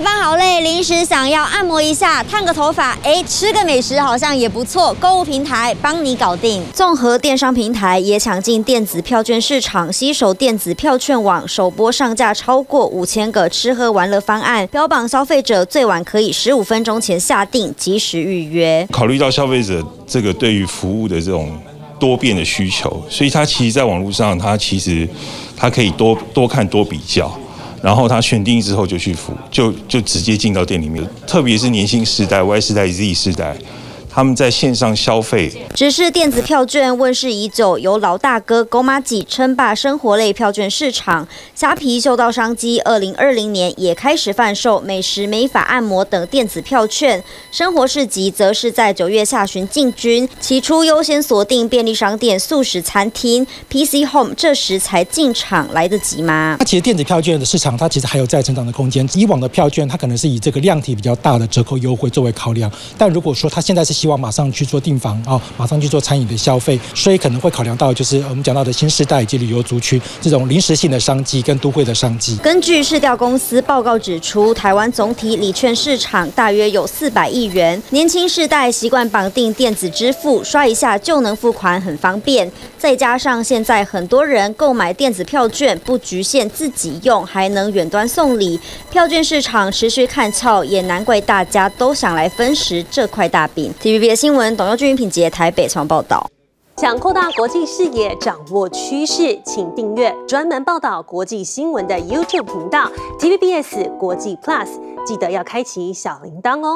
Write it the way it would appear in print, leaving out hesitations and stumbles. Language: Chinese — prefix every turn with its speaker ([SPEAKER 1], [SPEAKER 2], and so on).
[SPEAKER 1] 下班好累，临时想要按摩一下、烫个头发，吃个美食好像也不错。购物平台帮你搞定。综合电商平台也抢进电子票券市场，携手电子票券网首播上架超过5000个吃喝玩乐方案，标榜消费者最晚可以15分钟前下订，及时预约。
[SPEAKER 2] 考虑到消费者这个对于服务的这种多变的需求，所以它其实在网络上，它可以多看多比较。然后他选定之后就去付，就直接进到店里面。特别是年轻世代、Y 世代、Z 世代，他们在线上消费。
[SPEAKER 1] 只是电子票券问世已久，由老大哥勾麻吉称霸生活类票券市场。虾皮嗅到商机，2020年也开始贩售美食、美发、按摩等电子票券。生活市集则是在9月下旬进军，起初优先锁定便利商店、素食餐厅、PC Home， 这时才进场，来得及吗？
[SPEAKER 3] 其实电子票券的市场，它其实还有再成长的空间。以往的票券，它可能是以这个量体比较大的折扣优惠作为考量，但如果说它现在是希望马上去做订房马上去做餐饮的消费，所以可能会考量到就是我们讲到的新世代以及旅游族区这种临时性的商机跟都会的商机。
[SPEAKER 1] 根据市调公司报告指出，台湾总体礼券市场大约有400亿元，年轻世代习惯绑定电子支付，刷一下就能付款，很方便。再加上现在很多人购买电子票券不局限自己用，还能远端送礼，票券市场持续看俏，也难怪大家都想来分食这块大饼。TVB 新闻董佑君、品杰台北采访报道。
[SPEAKER 4] 想扩大国际视野，掌握趋势，请订阅专门报道国际新闻的 YouTube 频道 TVBS 国际 Plus， 记得要开启小铃铛哦。